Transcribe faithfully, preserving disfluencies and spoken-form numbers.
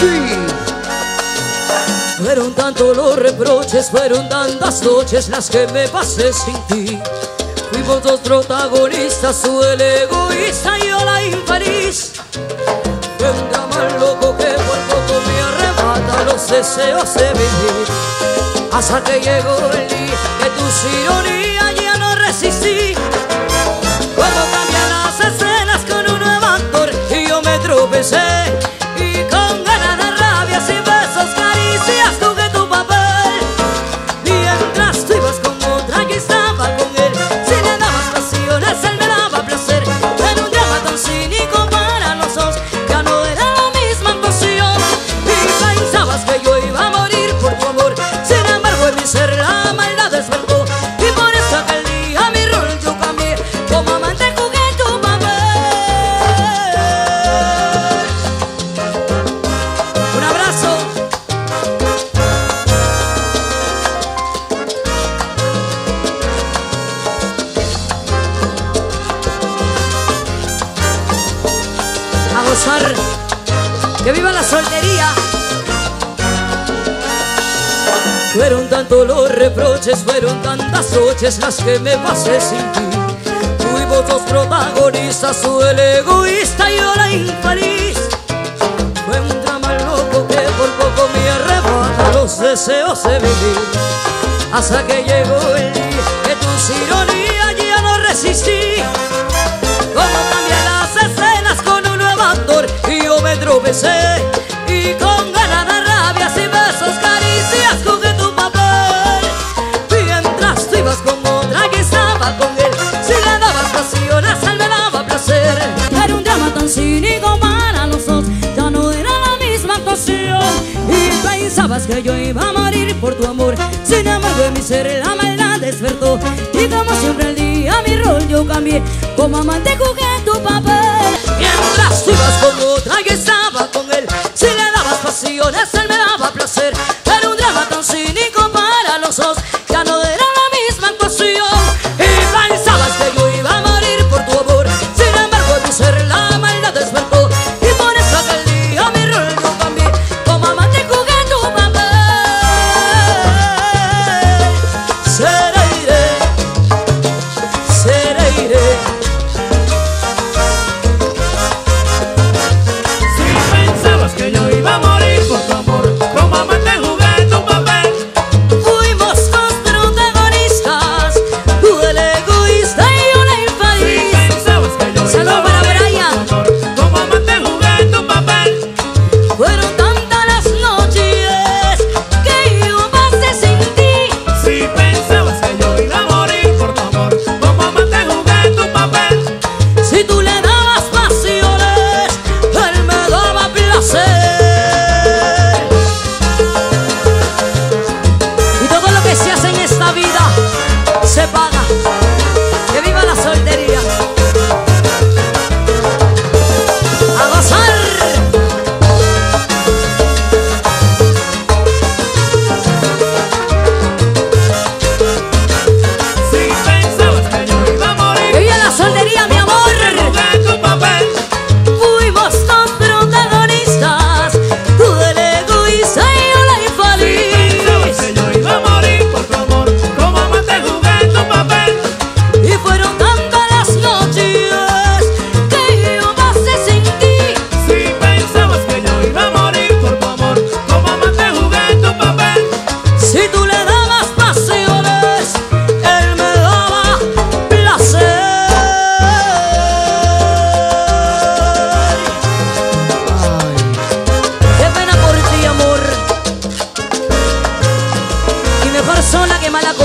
Fueron tantos los reproches, fueron tantas noches las que me pasé sin ti. Fuimos dos protagonistas, tú el egoísta y yo la infeliz. Fue un drama loco que por poco me arrebata los deseos de vivir. Hasta que llegó el día que tus ironías ya no resistí. Cuando cambian las escenas con un nuevo actor y yo me tropecé. Y con ganas de rabia, sin besos, caricias, jugué tu papel. Mientras tú ibas con otra que estaba con él. Si le dabas pasiones, él me daba placer. En un drama tan cínico para los dos, ya no era la misma actuación. Y pensabas que yo iba a morir por tu amor. Sin embargo, en mi ser la maldad despertó. Y por eso aquel día mi rol yo cambié. Como amante jugué tu papel. Un abrazo. A gozar. Que viva la soltería. Fueron tantos los reproches, fueron tantas noches las que me pasé sin ti. Fuimos dos protagonistas, tú el egoísta y yo la infeliz. Fue un drama loco que por poco me arrebata los deseos de vivir. Hasta que llegó el día que tus ironías ya no resistí. Como cambian las escenas con un nuevo actor y yo me tropecé. Y con ganas de rabia, sin besos, caricias, jugué tu papel. Mientras tú ibas con otra que estaba con él. Si le dabas pasiones, él me daba placer. Era un drama tan cínico para los dos, ya no era la misma actuación. Y pensabas que yo iba a morir por tu amor. Sin embargo, en mi ser la maldad despertó. Y como siempre el día mi rol yo cambié. Como amante jugué tu papel. Mientras tú ibas con otra que estaba con él. Si le dabas pasiones, él me daba placer. Era un drama tan cínico para los dos, ya no era la misma actuación. Y pensabas que yo iba a morir por tu amor. Sin embargo, en mi ser la maldad despertó. Y por eso aquel día mi rol yo cambié. Como amante jugué tu papel. Seré, seré, seré. Si pensabas que yo iba a morir por tu amor, como amante jugué tu papel. Fuimos dos protagonistas, tú el egoísta y yo la Si infeliz. pensabas que yo Saludos iba a para morir Brian. por tu amor, como amante jugué tu papel. Fueron tantas las noches que yo pasé sin ti. Si pensabas que yo iba a morir por tu amor, como amante jugué tu papel. Si tú le dabas pasiones, él me daba placer. Y todo lo que se hace en esta vida se paga. Que viva la soltería. A gozar. Si pensabas que yo iba a morir, Que viva la soltería, mi amor. jugué tu papel. Fuimos dos protagonistas, tú el egoísta y yo la Pensabas infeliz. que yo iba a morir por tu amor, como amante jugué tu papel. Y fueron tantas las noches que yo pasé sin ti. Si pensabas que yo iba a morir por tu amor, como amante jugué tu papel. Si tú le dabas pasiones, él me daba placer. Ay, qué pena por ti, amor. Y mejor sola que mala